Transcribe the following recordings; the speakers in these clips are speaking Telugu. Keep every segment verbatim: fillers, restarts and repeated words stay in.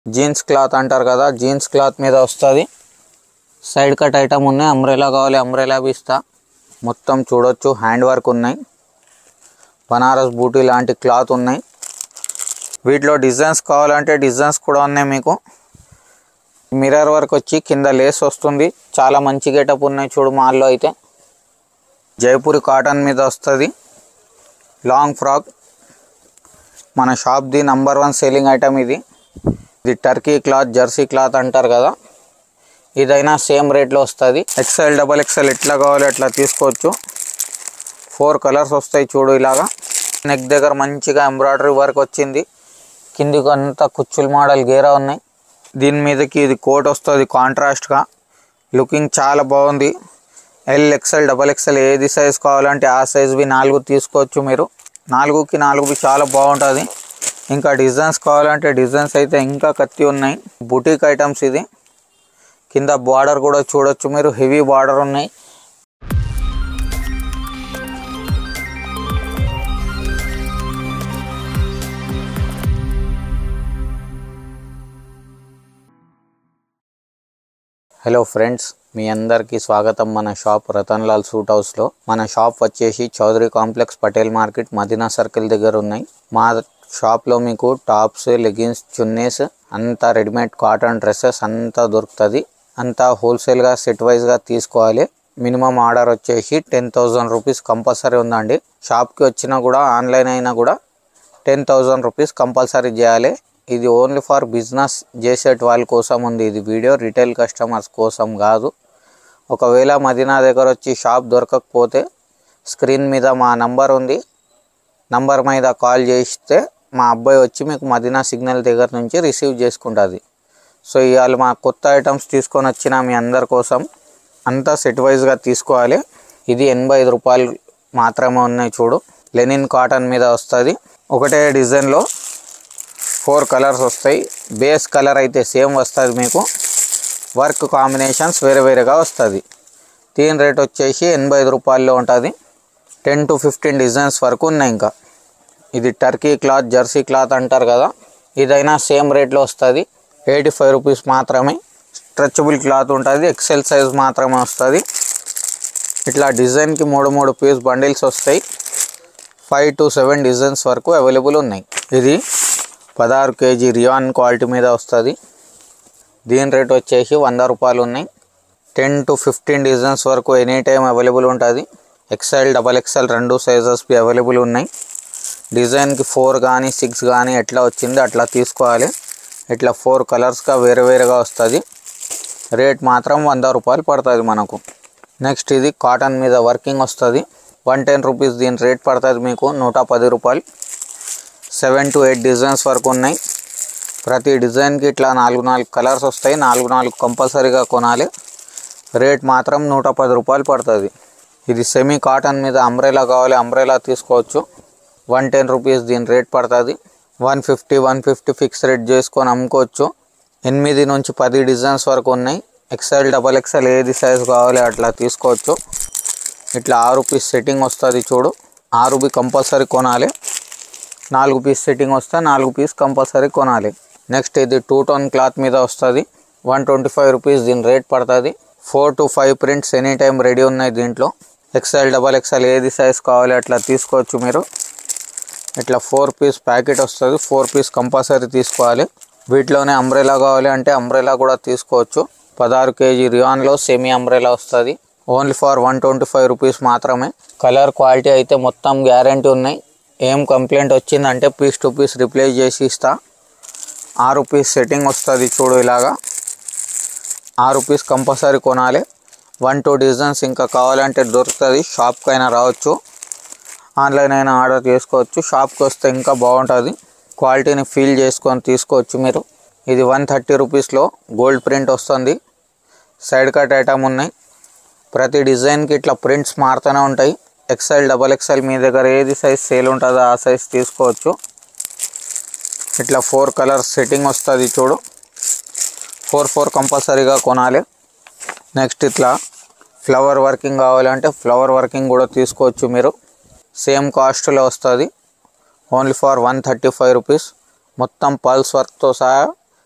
జీన్స్ క్లాత్ అంటారు కదా, జీన్స్ క్లాత్ మీద వస్తుంది. సైడ్ కట్ ఐటమ్ ఉన్నాయి. అంబ్రెలా కావాలి అంబ్రెలా ఇస్తా. మొత్తం చూడొచ్చు హ్యాండ్ వర్క్ ఉన్నాయి. బనారస్ బూటీ లాంటి క్లాత్ ఉన్నాయి. వీటిలో డిజైన్స్ కావాలంటే డిజైన్స్ కూడా ఉన్నాయి. మీకు మిర్రర్ వర్క్ వచ్చి కింద లేస్ వస్తుంది. చాలా మంచి గెటప్ ఉన్నాయి చూడు మాల్లో అయితే. జైపూరి కాటన్ మీద వస్తుంది. లాంగ్ ఫ్రాక్ మన షాప్ది నంబర్ వన్ సేలింగ్ ఐటమ్ ఇది. ఇది టర్కీ క్లాత్ జెర్సీ క్లాత్ అంటారు కదా, ఇదైనా సేమ్ రేట్లో వస్తుంది. ఎక్స్ఎల్ డబల్ ఎక్స్ఎల్ ఎట్లా కావాలి అట్లా తీసుకోవచ్చు. ఫోర్ కలర్స్ వస్తాయి చూడు ఇలాగా. నెక్ దగ్గర మంచిగా ఎంబ్రాయిడరీ వర్క్ వచ్చింది. కిందికి అంతా కుచ్చుల మోడల్ గేరా ఉన్నాయి. దీని మీదకి ఇది కోట్ వస్తుంది కాంట్రాస్ట్గా. లుకింగ్ చాలా బాగుంది. ఎల్ ఎక్స్ఎల్ డబల్ ఎక్స్ఎల్ ఏది సైజ్ కావాలంటే ఆ సైజ్వి నాలుగు తీసుకోవచ్చు మీరు. నాలుగుకి నాలుగువి చాలా బాగుంటుంది. ఇంకా డిజైన్స్ కావాలంటే డిజైన్స్ అయితే ఇంకా కత్తి ఉన్నాయి. బుటీక్ ఐటమ్స్ ఇది. కింద బార్డర్ కూడా చూడొచ్చు మీరు, హెవీ బార్డర్ ఉన్నాయి. హలో ఫ్రెండ్స్, మీ అందరికీ స్వాగతం మన షాప్ రతన్ లాల్ సూట్ హౌస్లో. మన షాప్ వచ్చేసి Chaudhary complex Patel market Madina circle దగ్గర ఉన్నాయి. మా షాప్లో మీకు టాప్స్, లెగిన్స్, చున్నీస్ అంతా రెడీమేడ్ కాటన్ డ్రెస్సెస్ అంతా దొరుకుతుంది. అంతా హోల్సేల్గా సెట్ వైజ్గా తీసుకోవాలి. మినిమం ఆర్డర్ వచ్చేసి టెన్ థౌజండ్ రూపీస్ కంపల్సరీ ఉందండి. షాప్కి వచ్చినా కూడా ఆన్లైన్ అయినా కూడా టెన్ థౌజండ్ రూపీస్ కంపల్సరీ చేయాలి. ఇది ఓన్లీ ఫర్ బిజినెస్ చేసేట వాళ్ళ కోసం ఉంది. ఇది వీడియో రిటైల్ కస్టమర్స్ కోసం కాదు. ఒకవేళ మదీనా దగ్గర వచ్చి షాప్ దొరకకపోతే స్క్రీన్ మీద మా నంబర్ ఉంది, నంబర్ మీద కాల్ చేస్తే మా అబ్బాయి వచ్చి మీకు మదీనా సిగ్నల్ దగ్గర నుంచి రిసీవ్ చేసుకుంటుంది. సో ఇవాళ మా కొత్త ఐటమ్స్ తీసుకొని వచ్చిన మీ అందరి కోసం. అంతా సెట్ వైజ్గా తీసుకోవాలి. ఇది ఎనభై ఐదు రూపాయలు మాత్రమే ఉన్నాయి చూడు. లెనిన్ కాటన్ మీద వస్తుంది. ఒకటే డిజైన్లో ఫోర్ కలర్స్ వస్తాయి. బేస్ కలర్ అయితే సేమ్ వస్తుంది మీకు. వర్క్ కాంబినేషన్స్ వేరే వేరేగా వస్తుంది. దీని రేట్ వచ్చేసి ఎనభై ఐదు రూపాయల్లో ఉంటుంది. టెన్ టు ఫిఫ్టీన్ డిజైన్స్ వరకు ఉన్నాయి. ఇంకా ఇది టర్కీ క్లాత్ జెర్సీ క్లాత్ అంటారు కదా, ఇదైనా సేమ్ రేట్లో వస్తుంది. ఎయిటీ ఫైవ్ రూపీస్ మాత్రమే. స్ట్రెచబుల్ క్లాత్ ఉంటుంది. ఎక్సెల్ సైజ్ మాత్రమే వస్తుంది. ఇట్లా డిజైన్కి మూడు మూడు పీస్ బండిల్స్ వస్తాయి. ఫైవ్ టు సెవెన్ డిజైన్స్ వరకు అవైలబుల్ ఉన్నాయి. ఇది పదహారు కేజీ రియాన్ క్వాలిటీ మీద వస్తుంది. దీని రేట్ వచ్చేసి వంద రూపాయలు ఉన్నాయి. టెన్ టు ఫిఫ్టీన్ డిజైన్స్ వరకు ఎనీ టైం అవైలబుల్ ఉంటుంది. ఎక్స్ఎల్ డబల్ ఎక్స్ఎల్ రెండు సైజెస్కి అవైలబుల్ ఉన్నాయి. డిజైన్కి ఫోర్ కానీ సిక్స్ కానీ ఎట్లా వచ్చింది అట్లా తీసుకోవాలి. ఇట్లా ఫోర్ కలర్స్గా వేరే వేరేగా వస్తుంది. రేట్ మాత్రం వంద రూపాయలు పడుతుంది మనకు. నెక్స్ట్ ఇది కాటన్ మీద వర్కింగ్ వస్తుంది. వన్ టెన్ రూపీస్ దీని రేట్ పడుతుంది మీకు నూట పది రూపాయలు. సెవెన్ టు ఎయిట్ డిజైన్స్ వరకు ఉన్నాయి. ప్రతి డిజైన్కి ఇట్లా నాలుగు నాలుగు కలర్స్ వస్తాయి. నాలుగు నాలుగు కంపల్సరీగా కొనాలి. రేట్ మాత్రం నూట పది రూపాయలు పడుతుంది. ఇది సెమీ కాటన్ మీద అంబ్రెలా కావాలి అంబ్రెలా తీసుకోవచ్చు. వన్ టెన్ రూపీస్ దీని రేట్ పడుతుంది. One fifty one fifty fix rate చేసుకొని అమ్ముకోవచ్చు. ఎనిమిది నుంచి పది డిజైన్స్ వరకు ఉన్నాయి. ఎక్స్ఎల్ డబల్ ఎక్స్ఎల్ ఏది సైజు కావాలి అట్లా తీసుకోవచ్చు. ఇట్లా ఆరు పీస్ సెట్టింగ్ వస్తుంది చూడు. ఆరు బి కంపల్సరీ కొనాలి. నాలుగు పీస్ సెట్టింగ్ వస్తే నాలుగు పీస్ కంపల్సరీ కొనాలి. నెక్స్ట్ ఇది టూ టోన్ క్లాత్ మీద వస్తుంది. వన్ ట్వంటీ ఫైవ్ రూపీస్ దీని రేట్ పడుతుంది. Four to five prints any time ready ఉన్నాయి దీంట్లో. ఎక్స్ఎల్ డబల్ ఎక్స్ఎల్ ఏది సైజ్ కావాలి అట్లా తీసుకోవచ్చు మీరు. ఇట్లా ఫోర్ పీస్ ప్యాకెట్ వస్తుంది. ఫోర్ పీస్ కంపల్సరీ తీసుకోవాలి. వీటిలోనే అంబ్రెలా కావాలి అంటే అంబ్రెలా కూడా తీసుకోవచ్చు. పదహారు కేజీ రియాన్లో సెమీ అంబ్రెలా వస్తుంది. Only for one twenty five rupees మాత్రమే. కలర్ క్వాలిటీ అయితే మొత్తం గ్యారంటీ ఉన్నాయి. ఏం కంప్లైంట్ వచ్చిందంటే పీస్ టు పీస్ రిప్లేస్ చేసి ఇస్తా. ఆరు పీస్ సెట్టింగ్ వస్తుంది చూడు ఇలాగా. ఆరు పీస్ కంపల్సరీ కొనాలి. వన్ టూ డిజైన్స్ ఇంకా కావాలంటే దొరుకుతుంది. షాప్కి అయినా రావచ్చు, ఆన్లైన్ అయినా ఆర్డర్ చేసుకోవచ్చు. షాప్కి వస్తే ఇంకా బాగుంటుంది. క్వాలిటీని ఫీల్ చేసుకొని తీసుకోవచ్చు మీరు. ఇది వన్ థర్టీ రూపీస్లో గోల్డ్ ప్రింట్ వస్తుంది. సైడ్ కట్ ఐటమ్ ఉన్నాయి. ప్రతి డిజైన్కి ఇట్లా ప్రింట్స్ మారుతూనే ఉంటాయి. ఎక్స్ఎల్ డబల్ ఎక్స్ఎల్ మీ దగ్గర ఏది సైజ్ సేల్ ఉంటుందో ఆ సైజ్ తీసుకోవచ్చు. ఇట్లా ఫోర్ కలర్స్ సెట్టింగ్ వస్తుంది చూడు. ఫోర్ ఫోర్ కంపల్సరీగా కొనాలి. నెక్స్ట్ ఇట్లా ఫ్లవర్ వర్కింగ్ కావాలంటే ఫ్లవర్ వర్కింగ్ కూడా తీసుకోవచ్చు మీరు. సేమ్ కాస్ట్లో వస్తుంది. Only for one thirty five rupees. మొత్తం పల్స్ వర్క్తో సహా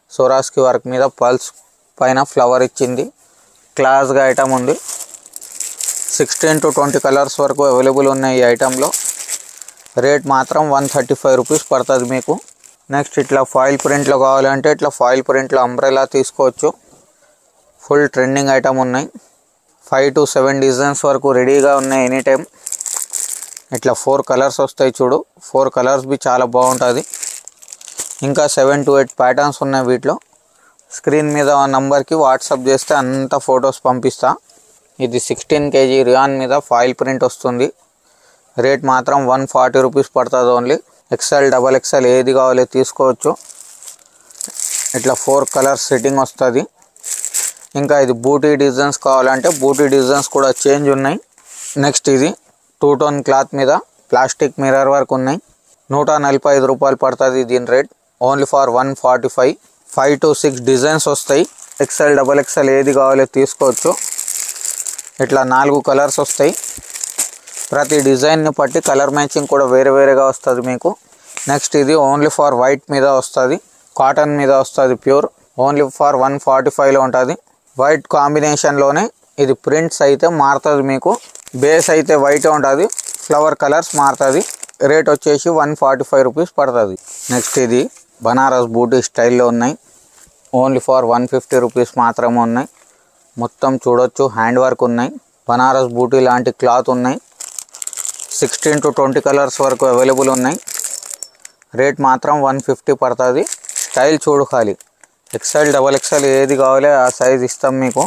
సోరాస్కి వర్క్ మీద పల్స్ పైన ఫ్లవర్ ఇచ్చింది. క్లాస్గా ఐటమ్ ఉంది. సిక్స్టీన్ టు ట్వంటీ కలర్స్ వరకు అవైలబుల్ ఉన్నాయి ఈ ఐటెంలో. రేట్ మాత్రం వన్ థర్టీ ఫైవ్ రూపీస్ పడుతుంది మీకు. నెక్స్ట్ ఇట్లా ఫాయిల్ ప్రింట్లో కావాలంటే ఇట్లా ఫాయిల్ ప్రింట్లో అంబ్రెలా తీసుకోవచ్చు. ఫుల్ ట్రెండింగ్ ఐటమ్ ఉన్నాయి. ఫైవ్ టు సెవెన్ డిజైన్స్ వరకు రెడీగా ఉన్నాయి ఎనీ టైం. ఇట్లా ఫోర్ కలర్స్ వస్తాయి చూడు. ఫోర్ కలర్స్ బి చాలా బాగుంటుంది. ఇంకా సెవెన్ టు ఎయిట్ ప్యాటర్న్స్ ఉన్నాయి వీటిలో. స్క్రీన్ మీద నంబర్కి వాట్సాప్ చేస్తే అంత ఫొటోస్ పంపిస్తా. ఇది సిక్స్టీన్ కేజీ రియాన్ మీద ఫాయిల్ ప్రింట్ వస్తుంది. రేట్ మాత్రం వన్ ఫార్టీ రూపీస్ పడుతుంది ఓన్లీ. ఎక్స్ఎల్ డబల్ ఎక్స్ఎల్ ఏది కావాలో తీసుకోవచ్చు. ఇట్లా ఫోర్ కలర్స్ సెట్టింగ్ వస్తుంది. ఇంకా ఇది బూటీ డిజైన్స్ కావాలంటే బూటీ డిజైన్స్ కూడా చేంజ్ ఉన్నాయి. నెక్స్ట్ ఇది టూ టోన్ క్లాత్ మీద ప్లాస్టిక్ మిర్రర్ వర్క్ ఉన్నాయి. నూట నలభై ఐదు రూపాయలు పడుతుంది దీని rate. Only for one forty five. Five to six designs వస్తాయి. ఎక్స్ఎల్ డబల్ ఎక్స్ఎల్ ఏది కావాలో తీసుకోవచ్చు. ఇట్లా నాలుగు కలర్స్ వస్తాయి. ప్రతి డిజైన్ని బట్టి కలర్ మ్యాచింగ్ కూడా వేరే వేరేగా వస్తుంది మీకు. నెక్స్ట్ ఇది ఓన్లీ ఫర్ వైట్ మీద వస్తుంది. కాటన్ మీద వస్తుంది pure. Only for one forty ఫైవ్లో ఉంటుంది. వైట్ కాంబినేషన్లోనే ఇది ప్రింట్స్ అయితే మారుతుంది మీకు. బేస్ అయితే వైట్ ఉంటుంది, ఫ్లవర్ కలర్స్ మారుతుంది. రేట్ వచ్చేసి వన్ ఫార్టీ ఫైవ్ రూపీస్ పడుతుంది. నెక్స్ట్ ఇది బనారస్ బూటీ స్టైల్లో ఉన్నాయి. Only for one fifty rupees మాత్రమే ఉన్నాయి. మొత్తం చూడొచ్చు హ్యాండ్ వర్క్ ఉన్నాయి. బనారస్ బూటీ లాంటి క్లాత్ ఉన్నాయి. సిక్స్టీన్ టు ట్వంటీ కలర్స్ వరకు అవైలబుల్ ఉన్నాయి. రేట్ మాత్రం వన్ ఫిఫ్టీ పడుతుంది. స్టైల్ చూడు ఖాళీ. ఎక్స్ఎల్ డబల్ ఎక్స్ఎల్ ఏది కావాలో ఆ సైజ్ ఇస్తాం మీకు.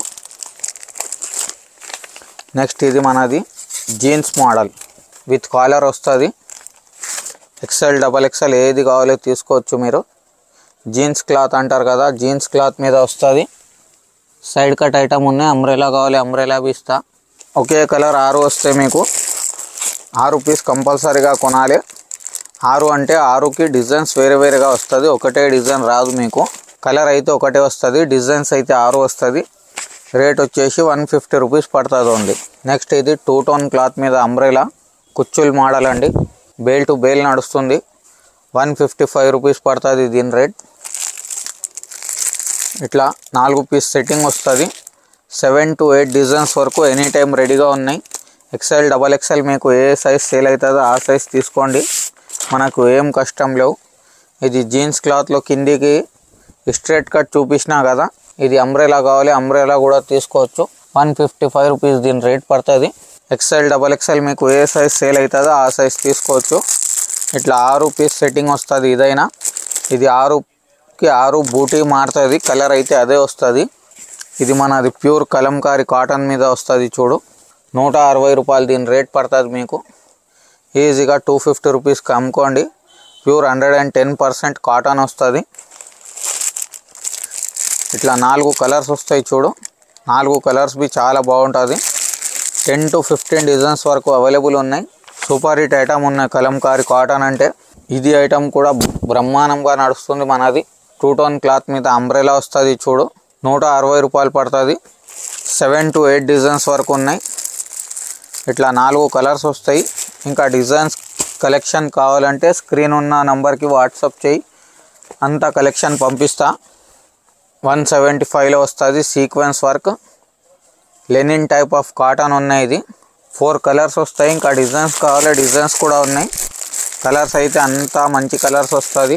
నెక్స్ట్ ఇది మనది జీన్స్ మోడల్ విత్ కాలర్ వస్తుంది. ఎక్స్ఎల్ డబల్ ఎక్స్ఎల్ ఏది కావాలో తీసుకోవచ్చు మీరు. జీన్స్ క్లాత్ అంటారు కదా, జీన్స్ క్లాత్ మీద వస్తుంది. సైడ్ కట్ ఐటమ్ ఉన్నాయి. అంబ్రెలా కావాలి అంబ్రెలా బి ఇస్తా. ఒకే కలర్ ఆరు వస్తాయి మీకు. ఆరు పీస్ కంపల్సరీగా కొనాలి. ఆరు అంటే ఆరుకి డిజైన్స్ వేరే వేరేగా వస్తుంది. ఒకటే డిజైన్ రాదు మీకు. కలర్ అయితే ఒకటే వస్తుంది, డిజైన్స్ అయితే ఆరు వస్తుంది. రేట్ వచ్చేసి వన్ ఫిఫ్టీ రూపీస్ పడుతుంది ఓన్లీ. నెక్స్ట్ ఇది టూ టోన్ క్లాత్ మీద అంబ్రెలా కుచ్చుల్ మోడల్ అండి. బేల్ టు బేల్ నడుస్తుంది. వన్ ఫిఫ్టీ ఫైవ్ రూపీస్ పడుతుంది దీని రేట్. ఇట్లా నాలుగు పీస్ సెట్టింగ్ వస్తుంది. సెవెన్ టు ఎయిట్ డిజైన్స్ వరకు ఎనీ టైం రెడీగా ఉన్నాయి. ఎక్స్ఎల్ డబల్ ఎక్స్ఎల్ మీకు ఏ సైజ్ సేల్ అవుతుందో ఆ సైజ్ తీసుకోండి. మనకు ఏం కష్టం లేవు. ఇది జీన్స్ క్లాత్లో కిందికి స్ట్రైట్ కట్ చూపించినా కదా, ఇది అంబ్రెలా కావాలి అంబ్రెలా కూడా తీసుకోవచ్చు. వన్ ఫిఫ్టీ ఫైవ్ రూపీస్ దీని రేట్ పడుతుంది. ఎక్స్ఎల్ డబల్ ఎక్స్ఎల్ మీకు ఏ సైజ్ సేల్ అవుతుందో ఆ సైజ్ తీసుకోవచ్చు. ఇట్లా ఆరు పీస్ సెట్టింగ్ వస్తుంది. ఇదైనా ఇది ఆరుకి ఆరు బూటీ మారుతుంది. కలర్ అయితే అదే వస్తుంది. ఇది మనది ప్యూర్ కలంకారీ కాటన్ మీద వస్తుంది చూడు. నూట అరవై రూపాయలు దీని రేట్ పడుతుంది మీకు. ఈజీగా టూ ఫిఫ్టీ రూపీస్కి అమ్ముకోండి. Pure hundred and ten percent cotton వస్తుంది. ఇట్లా నాలుగు కలర్స్ వస్తాయి చూడు. నాలుగు కలర్స్ బి చాలా బాగుంటుంది. టెన్ టు ఫిఫ్టీన్ డిజైన్స్ వరకు అవైలబుల్ ఉన్నాయి. సూపర్ హిట్ ఐటమ్ ఉన్నాయి కలంకారీ కాటన్ అంటే. ఇది ఐటమ్ కూడా బ్రహ్మాండంగా నడుస్తుంది మనది. టూ టోన్ క్లాత్ మీద అంబ్రెలా వస్తుంది చూడు. నూట అరవై రూపాయలు పడుతుంది. సెవెన్ టు ఎయిట్ డిజైన్స్ వరకు ఉన్నాయి. ఇట్లా నాలుగు కలర్స్ వస్తాయి. ఇంకా డిజైన్స్ కలెక్షన్ కావాలంటే స్క్రీన్ ఉన్న నంబర్కి వాట్సాప్ చేయి, అంత కలెక్షన్ పంపిస్తా. వన్ సెవెంటీ ఫైవ్లో వస్తుంది. Sequence work linen type of cotton ఉన్నాయి. ఇది ఫోర్ కలర్స్ వస్తాయి. ఇంకా డిజైన్స్ కావాలి డిజైన్స్ కూడా ఉన్నాయి. కలర్స్ అయితే అంతా మంచి కలర్స్ వస్తుంది.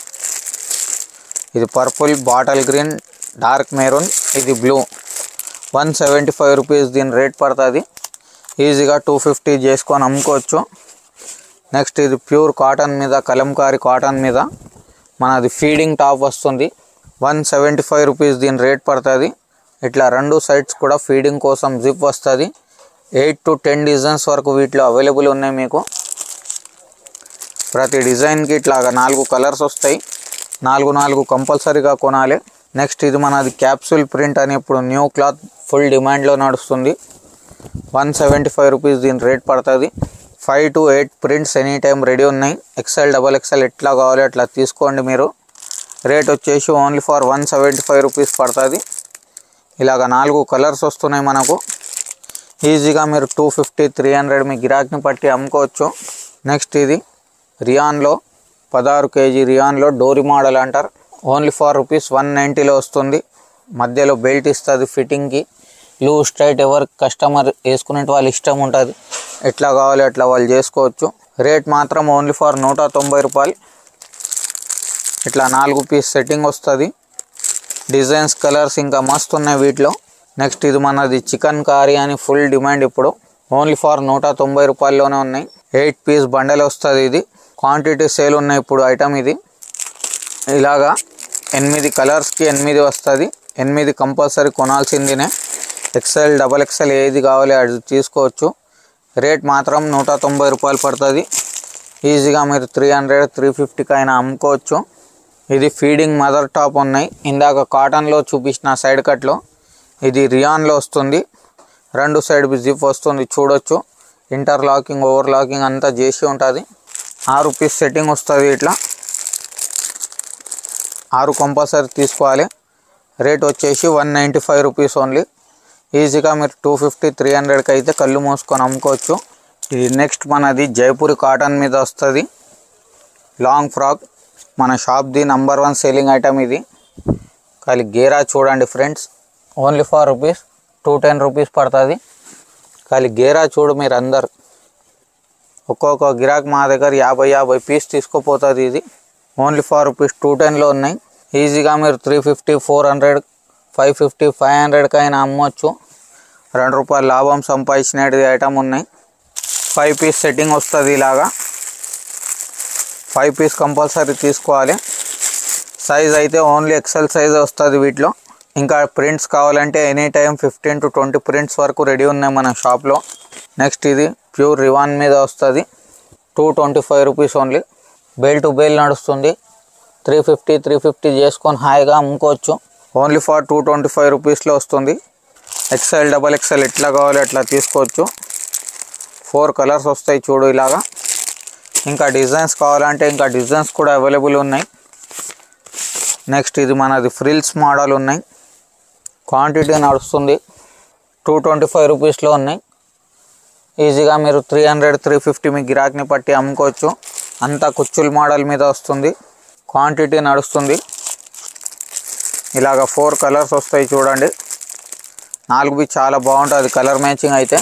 ఇది purple, bottle green, dark maroon, ఇది blue. One seventy five rupees దీని రేట్ పడుతుంది. ఈజీగా టూ ఫిఫ్టీ చేసుకొని అమ్ముకోవచ్చు. నెక్స్ట్ ఇది ప్యూర్ కాటన్ మీద కలంకారీ కాటన్ మీద మనది ఫీడింగ్ టాప్ వస్తుంది. వన్ సెవెంటీ ఫైవ్ రూపీస్ దీని రేట్ పడుతుంది. ఇట్లా రెండు సైడ్స్ కూడా ఫీడింగ్ కోసం జిప్ వస్తుంది. ఎయిట్ టు టెన్ డిజైన్స్ వరకు వీటిలో అవైలబుల్ ఉన్నాయి మీకు. ప్రతి డిజైన్కి ఇట్లాగా నాలుగు కలర్స్ వస్తాయి. నాలుగు నాలుగు కంపల్సరీగా కొనాలి. నెక్స్ట్ ఇది మనది క్యాప్సూల్ ప్రింట్ అని ఇప్పుడు న్యూ క్లాత్ ఫుల్ డిమాండ్లో నడుస్తుంది. వన్ సెవెంటీ ఫైవ్ రూపీస్ దీని రేట్ పడుతుంది. Five to eight prints any time ready ఉన్నాయి. ఎక్స్ఎల్ డబల్ ఎక్స్ఎల్ ఎట్లా కావాలి అట్లా తీసుకోండి మీరు. రేట్ వచ్చేసి only for one seventy five rupees పడుతుంది. ఇలాగ నాలుగు కలర్స్ వస్తున్నాయి మనకు. ఈజీగా మీరు టూ ఫిఫ్టీ త్రీ హండ్రెడ్ మీ గిరాక్ని పట్టి అమ్ముకోవచ్చు. నెక్స్ట్ ఇది రియాన్లో పదహారు కేజీ రియాన్లో డోరీ మోడల్ అంటారు. ఓన్లీ ఫర్ రూపీస్ వన్ నైంటీలో వస్తుంది. మధ్యలో బెల్ట్ ఇస్తుంది ఫిట్టింగ్కి. లూజ్ స్ట్రైట్ ఎవరు కస్టమర్ వేసుకునే వాళ్ళు ఇష్టం ఉంటుంది, ఎట్లా కావాలి అట్లా వాళ్ళు చేసుకోవచ్చు. రేట్ మాత్రం ఓన్లీ ఫర్ నూట తొంభై రూపాయలు. ఇట్లా నాలుగు పీస్ సెట్టింగ్ వస్తుంది. డిజైన్స్ కలర్స్ ఇంకా మస్తు ఉన్నాయి వీటిలో. నెక్స్ట్ ఇది మనది చికెన్ కారీ అని ఫుల్ డిమాండ్ ఇప్పుడు. ఓన్లీ ఫర్ నూట తొంభై రూపాయల్లోనే ఉన్నాయి. ఎయిట్ పీస్ బండల్ వస్తుంది. ఇది క్వాంటిటీ సేల్ ఉన్నాయి ఇప్పుడు ఐటమ్. ఇది ఇలాగా ఎనిమిది కలర్స్కి ఎనిమిది వస్తుంది. ఎనిమిది కంపల్సరీ కొనాల్సిందినే. ఎక్సెల్ డబల్ ఎక్సెల్ ఏది కావాలి అది తీసుకోవచ్చు. రేట్ మాత్రం నూట తొంభై రూపాయలు పడుతుంది. ఈజీగా మీరు త్రీ హండ్రెడ్ త్రీ ఫిఫ్టీకి అయినా అమ్ముకోవచ్చు. ఇది ఫీడింగ్ మదర్ టాప్ ఉన్నాయి. ఇందాక కాటన్లో చూపించిన సైడ్ కట్లో, ఇది రియాన్లో వస్తుంది. రెండు సైడ్ జిప్ వస్తుంది చూడొచ్చు. ఇంటర్ లాకింగ్ ఓవర్ లాకింగ్ అంతా చేసి ఉంటుంది. ఆరు పీస్ సెట్టింగ్ వస్తుంది. ఇట్లా ఆరు కంపల్సరీ తీసుకోవాలి. రేట్ వచ్చేసి one ninety five rupees only. ఈజీగా మీరు టూ ఫిఫ్టీ త్రీ హండ్రెడ్కి అయితే కళ్ళు మూసుకొని అమ్ముకోవచ్చు. ఇది నెక్స్ట్ మనది జైపూరి కాటన్ మీద వస్తుంది. లాంగ్ ఫ్రాక్ మన షాప్ది నంబర్ వన్ సేలింగ్ ఐటమ్ ఇది. కానీ గేరా చూడండి friends, only for rupees two ten rupees పడుతుంది. కానీ గేరా చూడు మీరు అందరు, ఒక్కొక్క గిరాక్ మా దగ్గర యాభై యాభై పీస్ తీసుకుపోతుంది. ఇది ఓన్లీ ఫర్ రూపీస్ టూ టెన్లో ఉన్నాయి. ఈజీగా మీరు three fifty four hundred five fifty five హండ్రెడ్కి అయినా అమ్మవచ్చు. రెండు రూపాయలు లాభం సంపాదించినది ఐటమ్ ఉన్నాయి. ఫైవ్ పీస్ సెట్టింగ్ వస్తుంది. ఇలాగా ఫైవ్ పీస్ కంపల్సరీ తీసుకోవాలి. సైజ్ అయితే ఓన్లీ ఎక్సెల్ సైజ్ వస్తుంది వీటిలో. ఇంకా ప్రింట్స్ కావాలంటే any time fifteen to twenty prints వరకు రెడీ ఉన్నాయి మన షాప్లో. నెక్స్ట్ ఇది ప్యూర్ రివాన్ మీద వస్తుంది. Two twenty five rupees only. Bale to bale నడుస్తుంది. త్రీ ఫిఫ్టీ త్రీ ఫిఫ్టీ చేసుకొని హాయిగా అమ్ముకోవచ్చు. Only for two twenty five రూపీస్లో వస్తుంది. ఎక్సెల్ డబల్ ఎక్సెల్ ఎట్లా కావాలి అట్లా తీసుకోవచ్చు. ఫోర్ కలర్స్ వస్తాయి చూడు ఇలాగా. ఇంకా డిజైన్స్ కావాలంటే ఇంకా డిజైన్స్ కూడా అవైలబుల్ ఉన్నాయి. నెక్స్ట్ ఇది మనది ఫ్రిల్స్ మోడల్ ఉన్నాయి. క్వాంటిటీ నడుస్తుంది. టూ ట్వంటీ ఫైవ్ రూపీస్లో ఉన్నాయి. ఈజీగా మీరు త్రీ హండ్రెడ్ త్రీ ఫిఫ్టీ మీ గిరాక్ని పట్టి అమ్ముకోవచ్చు. అంతా కుచ్చుల్ మోడల్ మీద వస్తుంది. క్వాంటిటీ నడుస్తుంది. ఇలాగ ఫోర్ కలర్స్ వస్తాయి చూడండి. నాలుగు చాలా బాగుంటుంది కలర్ మ్యాచింగ్ అయితే.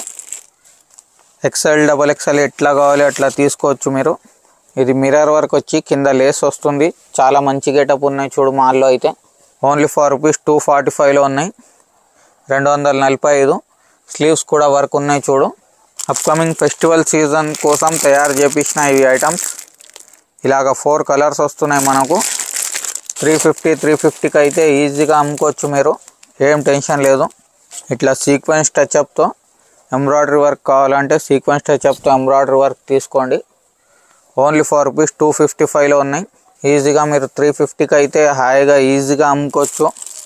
ఎక్సెల్ డబల్ ఎక్సెల్ ఎట్లా కావాలి అట్లా తీసుకోవచ్చు మీరు. ఇది మిర్రర్ వర్క్ వచ్చి కింద లేస్ వస్తుంది. చాలా మంచి గెటప్ ఉన్నాయి చూడు మాల్లో అయితే. Only for rupees two forty ఫైవ్లో ఉన్నాయి. రెండు వందల నలభై ఐదు. స్లీవ్స్ కూడా వర్క్ ఉన్నాయి చూడు. అప్కమింగ్ ఫెస్టివల్ సీజన్ కోసం తయారు చేపించిన ఇవి ఐటమ్స్. ఇలాగ ఫోర్ కలర్స్ వస్తున్నాయి మనకు. త్రీ ఫిఫ్టీ త్రీ ఫిఫ్టీకి అయితే ఈజీగా అమ్ముకోవచ్చు మీరు, ఏం టెన్షన్ లేదు. ఇట్లా సీక్వెన్స్ టచ్అప్తో ఎంబ్రాయిడరీ వర్క్ కావాలంటే సీక్వెన్స్ టచ్అప్తో ఎంబ్రాయిడరీ వర్క్ తీసుకోండి. Only for rupees two fifty ఫైవ్లో ఉన్నాయి. ఈజీగా మీరు త్రీ ఫిఫ్టీకి అయితే హాయిగా ఈజీగా అమ్ముకోవచ్చు.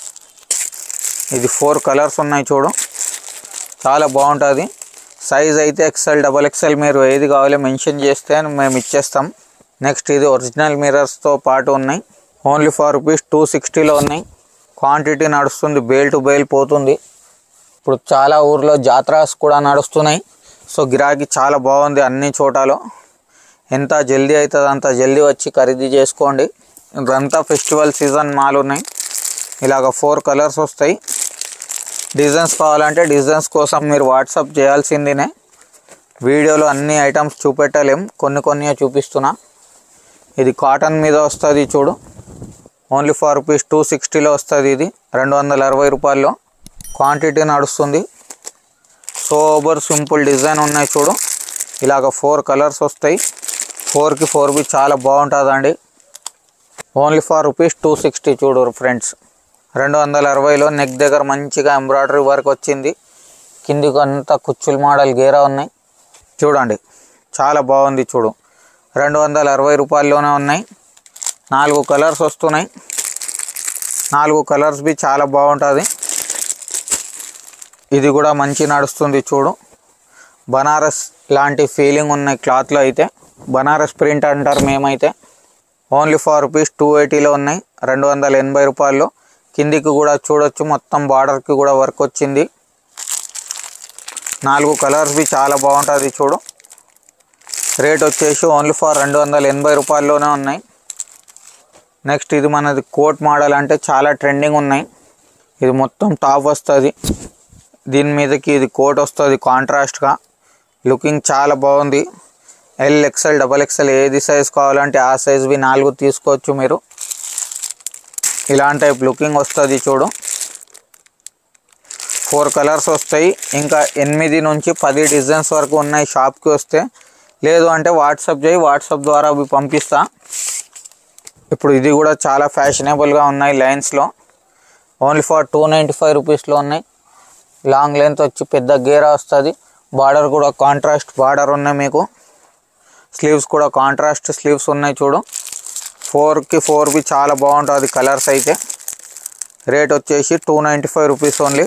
ఇది ఫోర్ కలర్స్ ఉన్నాయి చూడు, చాలా బాగుంటుంది. సైజ్ అయితే ఎక్సెల్ డబల్ ఎక్సెల్ మీరు ఏది కావాలో మెన్షన్ చేస్తే మేము ఇచ్చేస్తాం. నెక్స్ట్ ఇది ఒరిజినల్ మిర్రర్స్తో పాటు ఉన్నాయి. ఓన్లీ ఫర్ రూపీస్ టూ సిక్స్టీలో ఉన్నాయి. క్వాంటిటీ నడుస్తుంది. బేల్ టు బేల్ పోతుంది. ఇప్పుడు చాలా ఊర్లో జాతరాస్ కూడా నడుస్తున్నాయి. సో గిరాకీ చాలా బాగుంది అన్ని చోటాలో. ఎంత జల్దీ అవుతుంది అంత జల్దీ వచ్చి ఖరీదు చేసుకోండి. ఇదంతా ఫెస్టివల్ సీజన్ మాల్ ఉన్నాయి. ఇలాగ ఫోర్ కలర్స్ వస్తాయి. డిజైన్స్ కావాలంటే డిజైన్స్ కోసం మీరు వాట్సాప్ చేయాల్సిందినే. వీడియోలో అన్ని ఐటమ్స్ చూపెట్టలేం, కొన్ని కొన్ని చూపిస్తున్నా. ఇది కాటన్ మీద వస్తుంది చూడు. ఓన్లీ ఫర్ రూపీస్ టూ సిక్స్టీలో వస్తుంది. ఇది రెండు వందల అరవై రూపాయల్లో. క్వాంటిటీ నడుస్తుంది. సోబర్ సింపుల్ డిజైన్ ఉన్నాయి చూడు. ఇలాగ ఫోర్ కలర్స్ వస్తాయి. ఫోర్కి ఫోర్ బి చాలా బాగుంటుందండి. Only for rupees two sixty చూడు ఫ్రెండ్స్. రెండు వందల అరవైలో నెక్ దగ్గర మంచిగా ఎంబ్రాయిడరీ వర్క్ వచ్చింది. కిందికి అంతా కుచ్చుల మోడల్ గేరా ఉన్నాయి చూడండి, చాలా బాగుంది చూడు. రెండు వందల అరవై రూపాయల్లోనే ఉన్నాయి. నాలుగు కలర్స్ వస్తున్నాయి. నాలుగు కలర్స్ బి చాలా బాగుంటుంది. ఇది కూడా మంచి నడుస్తుంది చూడు. బనారస్ లాంటి ఫీలింగ్ ఉన్నాయి క్లాత్లో అయితే. బనారస్ ప్రింట్ అంటారు మేమైతే. ఓన్లీ ఫర్ రూపీస్ టూ ఎయిటీలో ఉన్నాయి. రెండు వందల ఎనభై రూపాయల్లో. కిందికి కూడా చూడొచ్చు, మొత్తం బార్డర్కి కూడా వర్క్ వచ్చింది. నాలుగు కలర్స్ బి చాలా బాగుంటుంది చూడు. రేట్ వచ్చేసి ఓన్లీ ఫర్ రెండు వందల ఎనభై రూపాయల్లోనే ఉన్నాయి. నెక్స్ట్ ఇది మనది కోట్ మోడల్, అంటే చాలా ట్రెండింగ్ ఉన్నాయి. ఇది మొత్తం టాప్ వస్తుంది, దీని మీదకి ఇది కోట్ వస్తుంది కాంట్రాస్ట్గా. లుకింగ్ చాలా బాగుంది. ఎల్ ఎక్స్ఎల్ డబల్ ఎక్స్ఎల్ ఏది సైజ్ కావాలంటే ఆ సైజ్వి నాలుగు తీసుకోవచ్చు మీరు. ఇలాంటి టైప్ లుకింగ్ వస్తుంది చూడు. ఫోర్ కలర్స్ వస్తాయి. ఇంకా ఎనిమిది నుంచి పది డిజైన్స్ వరకు ఉన్నాయి షాప్కి వస్తే. లేదు అంటే వాట్సాప్ చేయి, వాట్సాప్ ద్వారా అవి పంపిస్తా. ఇప్పుడు ఇది కూడా చాలా ఫ్యాషనబుల్గా ఉన్నాయి లైన్స్లో. Only for two ninety five రూపీస్లో ఉన్నాయి. లాంగ్ లెంత్ వచ్చి పెద్ద గేరా వస్తుంది. బార్డర్ కూడా కాంట్రాస్ట్ బార్డర్ ఉన్నాయి మీకు. స్లీవ్స్ కూడా కాంట్రాస్ట్ స్లీవ్స్ ఉన్నాయి చూడు. ఫోర్కి ఫోర్వి చాలా బాగుంటుంది కలర్స్ అయితే. రేట్ వచ్చేసి two ninety five rupees only.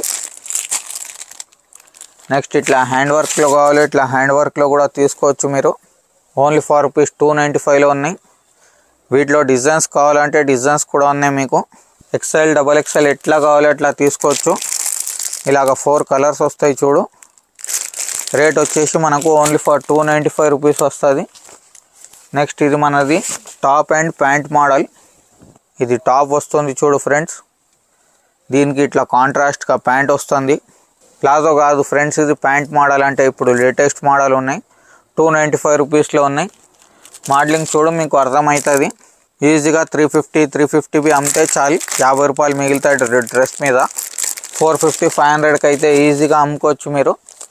Next ఇట్లా హ్యాండ్ వర్క్లో కావాలి, ఇట్లా హ్యాండ్ వర్క్లో కూడా తీసుకోవచ్చు మీరు. Only for rupees two ninety ఫైవ్లో ఉన్నాయి. వీటిలో డిజైన్స్ కావాలంటే డిజైన్స్ కూడా ఉన్నాయి మీకు. ఎక్స్ఎల్ డబల్ ఎక్స్ఎల్ ఎట్లా కావాలి అట్లా తీసుకోవచ్చు. ఇలాగ ఫోర్ కలర్స్ వస్తాయి చూడు. రేట్ వచ్చేసి మనకు only for two ninety five rupees వస్తుంది. నెక్స్ట్ ఇది మనది టాప్ అండ్ ప్యాంట్ మోడల్. ఇది టాప్ వస్తుంది చూడు ఫ్రెండ్స్. దీనికి ఇట్లా కాంట్రాస్ట్గా ప్యాంట్ వస్తుంది. ప్లాజో కాదు ఫ్రెండ్స్, ఇది ప్యాంట్ మోడల్. అంటే ఇప్పుడు లేటెస్ట్ మోడల్ ఉన్నాయి. టూ నైంటీ ఫైవ్ రూపీస్లో ఉన్నాయి. మోడలింగ్ చూడు మీకు అర్థమవుతుంది. ఈజీగా త్రీ ఫిఫ్టీ త్రీ ఫిఫ్టీవి అమ్మితే చాలు, యాభై రూపాయలు మిగులుతాయి డ్రెస్ మీద. ఫోర్ ఫిఫ్టీ ఫైవ్ హండ్రెడ్కి అయితే ఈజీగా అమ్ముకోవచ్చు మీరు.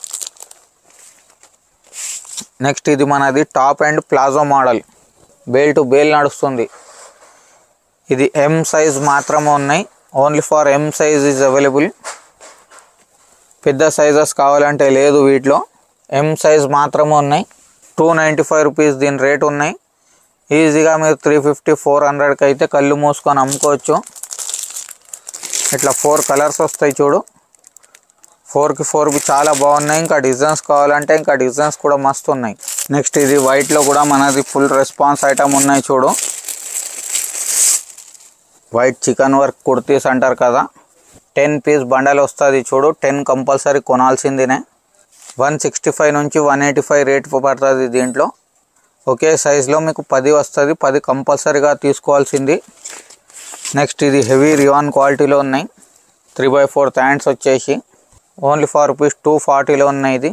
నెక్స్ట్ ఇది మనది top and palazzo model. Bale to bale నడుస్తుంది. ఇది ఎం సైజ్ మాత్రమే ఉన్నాయి. Only for M size is available. పెద్ద సైజెస్ కావాలంటే లేదు వీటిలో. ఎం సైజ్ మాత్రమే ఉన్నాయి. టూ నైంటీ ఫైవ్ రూపీస్ దీని రేట్ ఉన్నాయి. ఈజీగా మీరు త్రీ ఫిఫ్టీ ఫోర్ హండ్రెడ్కి అయితే కళ్ళు మూసుకొని అమ్ముకోవచ్చు. ఇట్లా ఫోర్ కలర్స్ వస్తాయి చూడు. ఫోర్కి ఫోర్కి చాలా బాగున్నాయి. ఇంకా డిజైన్స్ కావాలంటే ఇంకా డిజైన్స్ కూడా మస్తు ఉన్నాయి. నెక్స్ట్ ఇది వైట్లో కూడా మనది ఫుల్ రెస్పాన్స్ ఐటమ్ ఉన్నాయి చూడు. వైట్ చికెన్ వర్క్ కుర్తీస్ అంటారు కదా, టెన్ పీస్ బండల్ వస్తుంది చూడు. టెన్ కంపల్సరీ కొనాల్సిందినే. వన్ సిక్స్టీ ఫైవ్ నుంచి వన్ ఎయిటీ ఫైవ్ రేట్ పడుతుంది దీంట్లో. ఒకే సైజులో మీకు పది వస్తుంది. పది కంపల్సరీగా తీసుకోవాల్సింది. నెక్స్ట్ ఇది హెవీ రియాన్ క్వాలిటీలో ఉన్నాయి. త్రీ బై ఫోర్త్ హ్యాండ్స్ వచ్చేసి ఓన్లీ ఫోర్ రూపీస్ టూ ఫార్టీలో ఉన్నాయి. ఇది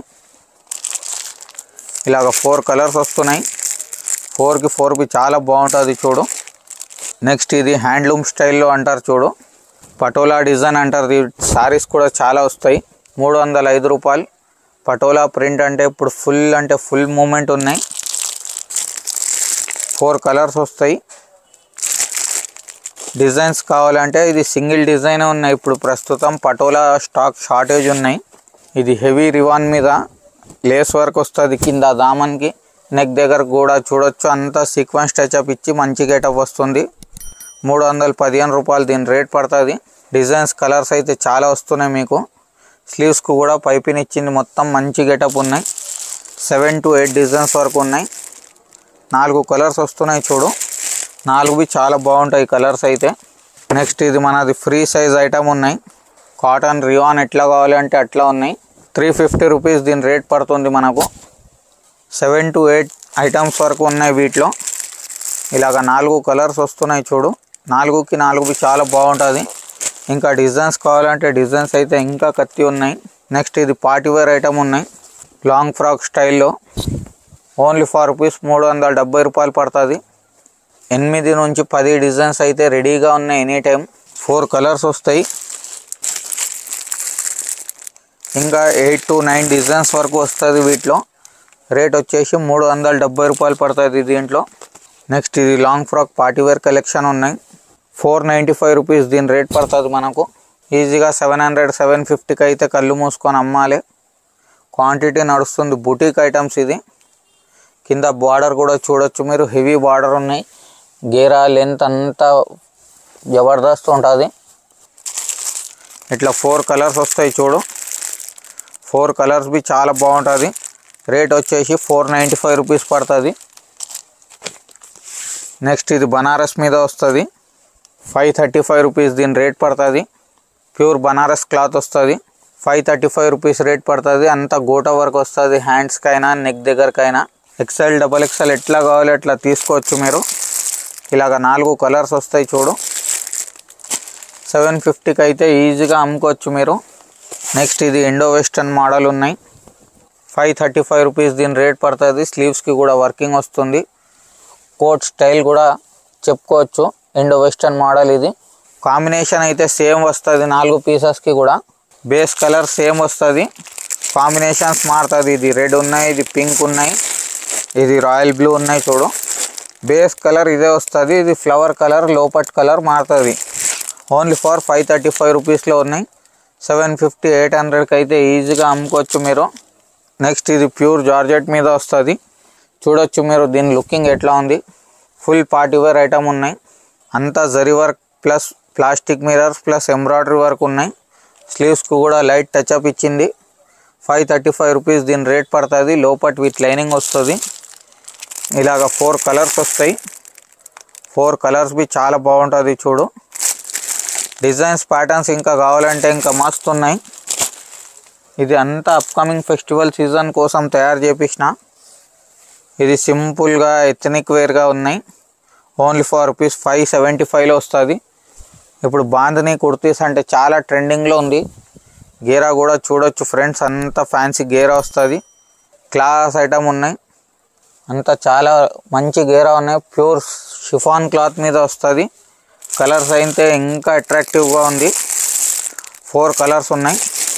ఇలాగ ఫోర్ కలర్స్ వస్తున్నాయి. ఫోర్కి ఫోర్కి చాలా బాగుంటుంది చూడు. నెక్స్ట్ ఇది హ్యాండ్లూమ్ స్టైల్లో అంటారు చూడు. పటోలా డిజైన్ అంటారు. సారీస్ కూడా చాలా వస్తాయి. మూడు వందల ఐదు రూపాయలు. పటోలా ప్రింట్ అంటే ఇప్పుడు ఫుల్ అంటే ఫుల్ మూమెంట్ ఉన్నాయి. ఫోర్ కలర్స్ వస్తాయి. డిజైన్స్ కావాలంటే ఇది సింగిల్ డిజైన్ ఉన్నాయి. ఇప్పుడు ప్రస్తుతం పటోలా స్టాక్ షార్టేజ్ ఉన్నాయి. ఇది హెవీ రివాన్ మీద లేస్ వర్క్ వస్తుంది కింద దామన్కి. నెక్ దగ్గర కూడా చూడొచ్చు. అంతా సీక్వెన్స్ టచ్అప్ ఇచ్చి మంచి గెటప్ వస్తుంది. మూడు వందల పదిహేను రూపాయలు దీని రేట్ పడుతుంది. డిజైన్స్ కలర్స్ అయితే చాలా వస్తున్నాయి మీకు. స్లీవ్స్కు కూడా పైపింగ్ ఇచ్చింది. మొత్తం మంచి గెటప్ ఉన్నాయి. సెవెన్ టు ఎయిట్ డిజైన్స్ వరకు ఉన్నాయి. నాలుగు కలర్స్ వస్తున్నాయి చూడు. నాలుగు చాలా బాగుంటాయి కలర్స్ అయితే. నెక్స్ట్ ఇది మనది ఫ్రీ సైజ్ ఐటమ్ ఉన్నాయి. కాటన్ రియాన్ ఎట్లా కావాలంటే అట్లా ఉన్నాయి. త్రీ ఫిఫ్టీ రూపీస్ దీని రేట్ పడుతుంది మనకు. సెవెన్ టు ఎయిట్ ఐటమ్స్ వరకు ఉన్నాయి వీటిలో. ఇలాగ నాలుగు కలర్స్ వస్తున్నాయి చూడు. నాలుగుకి నాలుగు చాలా బాగుంటుంది. ఇంకా డిజైన్స్ కావాలంటే డిజైన్స్ అయితే ఇంకా కత్తి ఉన్నాయి. నెక్స్ట్ ఇది పార్టీ వేర్ ఐటమ్ ఉన్నాయి. లాంగ్ ఫ్రాక్ స్టైల్లో ఓన్లీ ఫోర్ రూపీస్ మూడు వందల డెబ్బై రూపాయలు పడుతుంది. ఎనిమిది నుంచి పది డిజైన్స్ అయితే రెడీగా ఉన్నాయి ఎనీ టైం. ఫోర్ కలర్స్ వస్తాయి. ఇంకా ఎయిట్ టు నైన్ డిజైన్స్ వరకు వస్తుంది వీటిలో. రేట్ వచ్చేసి మూడు వందల డెబ్బై రూపాయలు పడుతుంది దీంట్లో. నెక్స్ట్ ఇది long frock party wear collection ఉన్నాయి. ఫోర్ నైంటీ ఫైవ్ రూపీస్ దీని రేట్ పడుతుంది మనకు. ఈజీగా సెవెన్ హండ్రెడ్ సెవెన్ ఫిఫ్టీకి అయితే కళ్ళు మూసుకొని అమ్మాలి. క్వాంటిటీ నడుస్తుంది. బుటీక్ ఐటమ్స్ ఇది. కింద బార్డర్ కూడా చూడొచ్చు మీరు. హెవీ బార్డర్ ఉన్నాయి. గేరా లెంత్ అంతా జబర్దస్త్ ఉంటుంది. ఇట్లా ఫోర్ కలర్స్ వస్తాయి చూడు. ఫోర్ కలర్స్ బి చాలా బాగుంటుంది. రేట్ వచ్చేసి ఫోర్ నైంటీ ఫైవ్ రూపీస్ పడుతుంది. నెక్స్ట్ ఇది బనారస్ మీద వస్తుంది. ఫైవ్ థర్టీ ఫైవ్ రూపీస్ దీని రేట్ పడుతుంది. ప్యూర్ బనారస్ క్లాత్ వస్తుంది. Five thirty five rupees rate పడుతుంది. అంతా గోటా వర్క్ వస్తుంది. హ్యాండ్స్కైనా నెక్ దగ్గరకైనా. ఎక్స్ఎల్ డబల్ ఎక్స్ఎల్ ఎట్లా కావాలి అట్లా తీసుకోవచ్చు మీరు. ఇలాగ నాలుగు కలర్స్ వస్తాయి చూడు. సెవెన్ ఫిఫ్టీకి అయితే ఈజీగా అమ్ముకోవచ్చు మీరు. నెక్స్ట్ ఇది ఇండో వెస్టర్న్ మోడల్ ఉన్నాయి. ఫైవ్ థర్టీ ఫైవ్ రూపీస్ దీని రేట్ పడుతుంది. స్లీవ్స్కి కూడా వర్కింగ్ వస్తుంది. కోట్ స్టైల్ కూడా చెప్పుకోవచ్చు. ఇండో వెస్టర్న్ మోడల్ ఇది. కాంబినేషన్ అయితే సేమ్ వస్తుంది నాలుగు పీసెస్కి కూడా. బేస్ కలర్ సేమ్ వస్తుంది, కాంబినేషన్స్ మారుతుంది. ఇది రెడ్ ఉన్నాయి, ఇది పింక్ ఉన్నాయి, ఇది రాయల్ బ్లూ ఉన్నాయి చూడు. బేస్ కలర్ ఇదే వస్తుంది, ఇది ఫ్లవర్ కలర్ లోపట్ కలర్ మారుతుంది. Only for five thirty five రూపీస్లో ఉన్నాయి. సెవెన్ ఫిఫ్టీ ఎయిట్ హండ్రెడ్కి అయితే ఈజీగా అమ్ముకోవచ్చు మీరు. నెక్స్ట్ ఇది ప్యూర్ జార్జెట్ మీద వస్తుంది. చూడొచ్చు మీరు దీని లుకింగ్ ఎట్లా ఉంది. ఫుల్ పార్టీ వేర్ ఐటమ్ ఉన్నాయి. అంతా zari work plus plastic mirrors plus embroidery work ఉన్నాయి. స్లీవ్స్కి కూడా లైట్ టచ్అప్ ఇచ్చింది. ఫైవ్ థర్టీ ఫైవ్ రూపీస్ దీని రేట్ పడుతుంది. లోపట్ విత్ లైనింగ్ వస్తుంది. ఇలాగ ఫోర్ కలర్స్ వస్తాయి. ఫోర్ కలర్స్ బి చాలా బాగుంటుంది చూడు. డిజైన్స్ ప్యాటర్న్స్ ఇంకా కావాలంటే ఇంకా మస్తు ఉన్నాయి. ఇది అంతా అప్కమింగ్ ఫెస్టివల్ సీజన్ కోసం తయారు చేపించిన. ఇది సింపుల్గా ఎథనిక్ వేర్గా ఉన్నాయి. Only for rupees five seventy ఫైవ్లో వస్తుంది. ఇప్పుడు బాంధనీ కుర్తీస్ అంటే చాలా ట్రెండింగ్లో ఉంది. గేరా కూడా చూడొచ్చు ఫ్రెండ్స్, అంతా ఫ్యాన్సీ గేరా వస్తుంది. క్లాస్ ఐటమ్ ఉన్నాయి. అంతా చాలా మంచి గేరా ఉన్నాయి. ప్యూర్ షిఫాన్ క్లాత్ మీద వస్తుంది. కలర్స్ అయితే ఇంకా అట్రాక్టివ్గా ఉంది. ఫోర్ కలర్స్ ఉన్నాయి.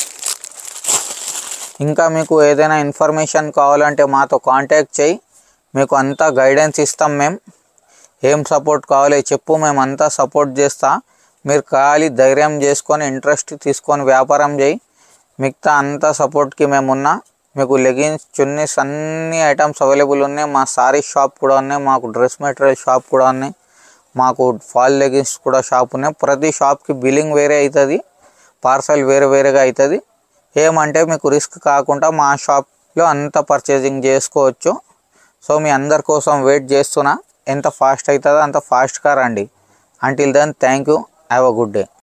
ఇంకా మీకు ఏదైనా ఇన్ఫర్మేషన్ కావాలంటే మాతో కాంటాక్ట్ చేయి, మీకు అంతా గైడెన్స్ ఇస్తాం. మేము ఏం సపోర్ట్ కావాలి చెప్పు, మేము అంతా సపోర్ట్ చేస్తా. మీరు ఖాళీ ధైర్యం చేసుకొని ఇంట్రెస్ట్ తీసుకొని వ్యాపారం చేయి. మిగతా అంతా సపోర్ట్కి మేము ఉన్నా. మీకు లెగిన్స్ చున్నీస్ అన్ని ఐటమ్స్ అవైలబుల్ ఉన్నాయి. మా సారీ షాప్ కూడా ఉన్నాయి, మాకు డ్రెస్ మెటీరియల్ షాప్ కూడా ఉన్నాయి, మాకు ఫాల్ లెగిన్స్ కూడా షాప్ ఉన్నాయి. ప్రతి షాప్కి బిల్లింగ్ వేరే అవుతుంది, పార్సల్ వేరే వేరేగా అవుతుంది. ఏమంటే మీకు రిస్క్ కాకుండా మా షాప్లో అంతా పర్చేజింగ్ చేసుకోవచ్చు. సో మీ అందరి కోసం వెయిట్ చేస్తున్నా. ఎంత ఫాస్ట్ అవుతుందో అంత ఫాస్ట్గా రండి. Until then thank you. Have a good day.